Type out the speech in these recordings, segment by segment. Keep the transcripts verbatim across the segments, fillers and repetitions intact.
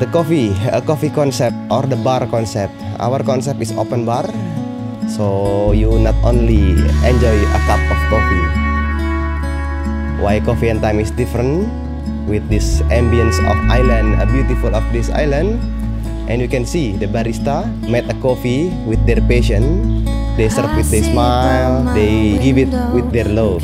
the coffee, a coffee concept or the bar concept. Our concept is open bar, so you not only enjoy a cup of coffee. Why Coffee and Thyme is different with this ambience of island, a beautiful of this island, and you can see the barista made a coffee with their passion. They serve with their smile, they give it with their love.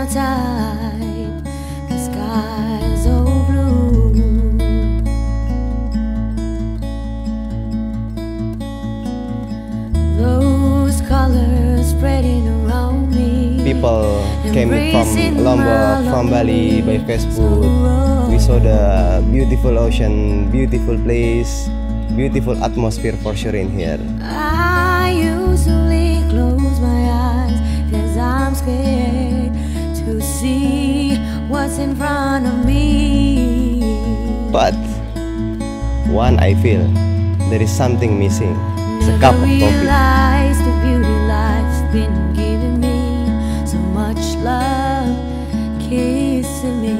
People came from Lombok, from Bali by Facebook. We saw the beautiful ocean, beautiful place, beautiful atmosphere for sure in here. I usually close my eyes cause I'm scared to see what's in front of me. But one I feel there is something missing. It's a cup of coffee. Realize the beauty life's been giving me. So much love kissing me.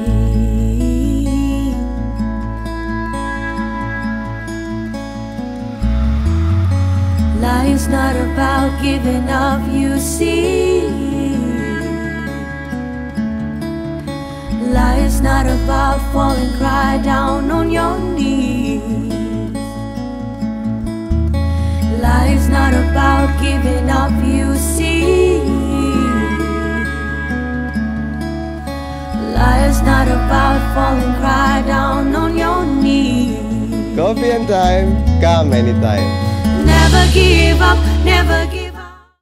Life's not about giving up, you see. Life's not about falling, cry down on your knees. Life's not about giving up, you see. Life's not about falling, cry down on your knees. Coffee and Thyme, come anytime. Never give up, never give up.